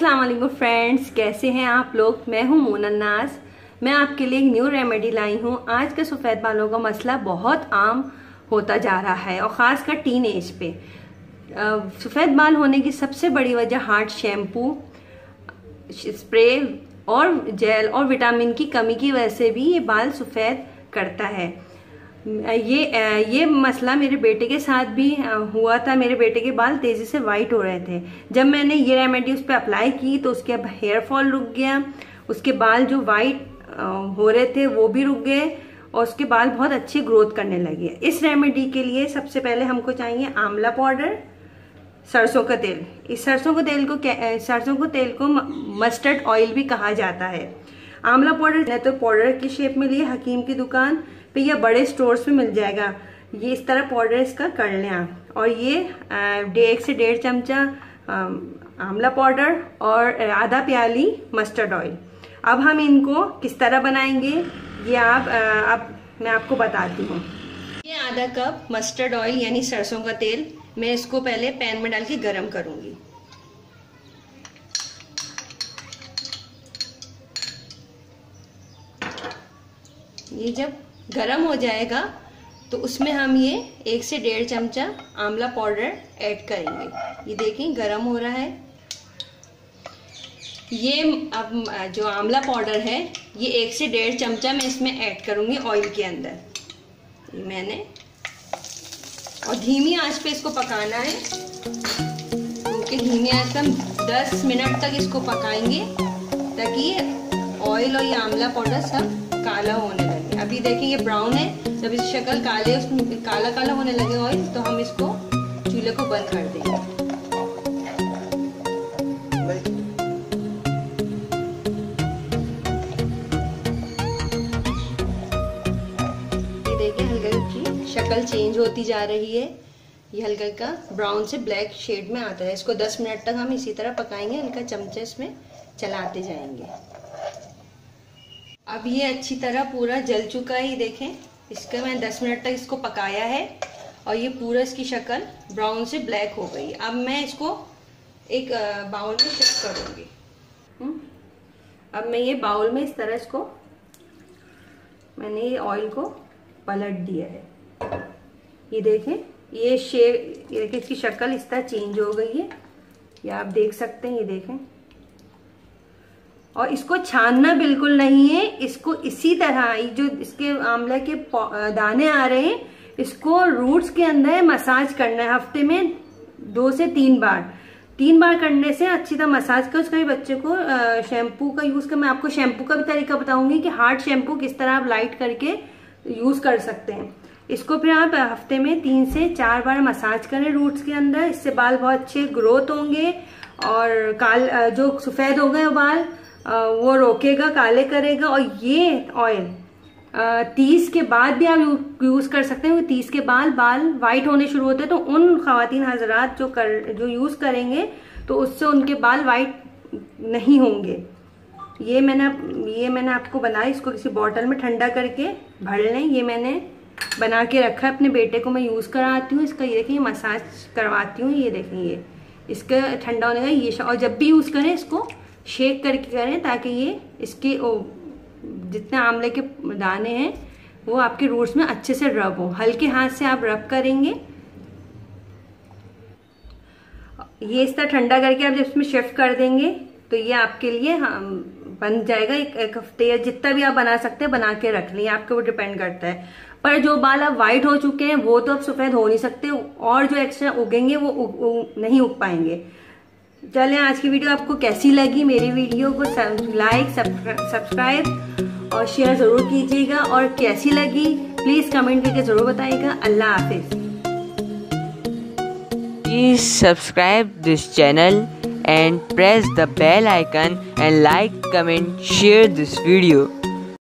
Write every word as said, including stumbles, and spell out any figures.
अस्सलाम-वालेकुम friends, कैसे हैं आप लोग। मैं हूं मोना नाज। मैं आपके लिए एक न्यू रेमेडी लाई हूं। आज के सफ़ेद बालों का मसला बहुत आम होता जा रहा है और ख़ासकर टीन एज पे। सफ़ेद बाल होने की सबसे बड़ी वजह हार्ड शैम्पू, स्प्रे और जेल और विटामिन की कमी की वजह से भी ये बाल सफ़ेद करता है। ये ये मसला मेरे बेटे के साथ भी हुआ था। मेरे बेटे के बाल तेजी से वाइट हो रहे थे। जब मैंने ये रेमेडी उस पर अप्लाई की तो उसके हेयर फॉल रुक गया, उसके बाल जो वाइट हो रहे थे वो भी रुक गए और उसके बाल बहुत अच्छी ग्रोथ करने लगे। इस रेमेडी के लिए सबसे पहले हमको चाहिए आंवला पाउडर, सरसों का तेल। इस सरसों के तेल को सरसों को तेल को मस्टर्ड ऑयल भी कहा जाता है। आंवला पाउडर है तो पाउडर की शेप में लिए हकीम की दुकान पे या बड़े स्टोर्स में मिल जाएगा। ये इस तरह पाउडर इसका कर लें आप। और ये एक से डेढ़ चमचा आंवला पाउडर और आधा प्याली मस्टर्ड ऑयल। अब हम इनको किस तरह बनाएंगे ये आप अब मैं आपको बताती हूँ। ये आधा कप मस्टर्ड ऑयल यानी सरसों का तेल, मैं इसको पहले पैन में डाल के गरम करूंगी। ये जब गरम हो जाएगा तो उसमें हम ये एक से डेढ़ चमचा आंवला पाउडर ऐड करेंगे। ये देखें गरम हो रहा है। ये अब जो आंवला पाउडर है ये एक से डेढ़ चमचा मैं इसमें ऐड करूंगी ऑयल के अंदर। ये मैंने और धीमी आंच पे इसको पकाना है, क्योंकि धीमी आंच पे हम दस मिनट तक इसको पकाएंगे ताकि ये ऑयल और ये आंवला पाउडर सब काला होने लगे। अभी देखिए ये ब्राउन है, जब इसकी शक्ल काले उसमें काला काला होने लगे ऑयल तो हम इसको चूल्हे को बंद कर देंगे। ये देखिए हल्का की शक्ल चेंज होती जा रही है। ये हल्का का ब्राउन से ब्लैक शेड में आता है। इसको दस मिनट तक हम इसी तरह पकाएंगे, हल्का चमचे इसमें चलाते जाएंगे। अब ये अच्छी तरह पूरा जल चुका है। ये देखें इसका मैं दस मिनट तक इसको पकाया है और ये पूरा इसकी शक्ल ब्राउन से ब्लैक हो गई। अब मैं इसको एक बाउल में शिफ्ट करूंगी। अब मैं ये बाउल में इस तरह इसको मैंने ये ऑयल को पलट दिया है। ये देखें ये शेप, ये देखें इसकी शक्ल इस तरह चेंज हो गई है। ये आप देख सकते हैं। ये देखें और इसको छानना बिल्कुल नहीं है। इसको इसी तरह जो इसके आंवला के दाने आ रहे हैं इसको रूट्स के अंदर मसाज करना है। हफ्ते में दो से तीन बार तीन बार करने से अच्छी तरह मसाज कर उसका भी बच्चे को शैम्पू का यूज कर। मैं आपको शैम्पू का भी तरीका बताऊंगी कि हार्ड शैम्पू किस तरह आप लाइट करके यूज कर सकते हैं। इसको फिर आप हफ्ते में तीन से चार बार मसाज करें रूट्स के अंदर। इससे बाल बहुत अच्छे ग्रोथ होंगे और काल जो सफेद हो गए बाल वो रोकेगा, काले करेगा। और ये ऑयल तीस के बाद भी आप यूज कर सकते हैं। तीस के बाद बाल वाइट होने शुरू होते हैं तो उन खवातीन हजरात जो कर जो यूज करेंगे तो उससे उनके बाल वाइट नहीं होंगे। ये मैंने ये मैंने आपको बनाया। इसको किसी बॉटल में ठंडा करके भर लें। ये मैंने बना के रखा है, अपने बेटे को मैं यूज कराती हूँ। इसका ये देखिए मसाज करवाती हूँ। ये देखें ये इसका ठंडा होने का ये। और जब भी यूज करें इसको शेक करके करें ताकि ये इसके जितने आंवले के दाने हैं वो आपके रूट्स में अच्छे से रब हो। हल्के हाथ से आप रब करेंगे। ये इस तरह ठंडा करके आप जब इसमें शिफ्ट कर देंगे तो ये आपके लिए बन जाएगा। एक, एक हफ्ते या जितना भी आप बना सकते हैं बना के रख लें, आपके ऊपर डिपेंड करता है। पर जो बाल अब वाइट हो चुके हैं वो तो अब सफेद हो नहीं सकते और जो एक्स्ट्रा उगेंगे वो उ, उ, नहीं उग पाएंगे। चलें आज की वीडियो आपको कैसी लगी। मेरी वीडियो को लाइक सब्सक्राइब और शेयर जरूर कीजिएगा और कैसी लगी प्लीज कमेंट करके जरूर बताइएगा। अल्लाह हाफिज। Please subscribe this channel and press the bell icon and like, comment, share this video.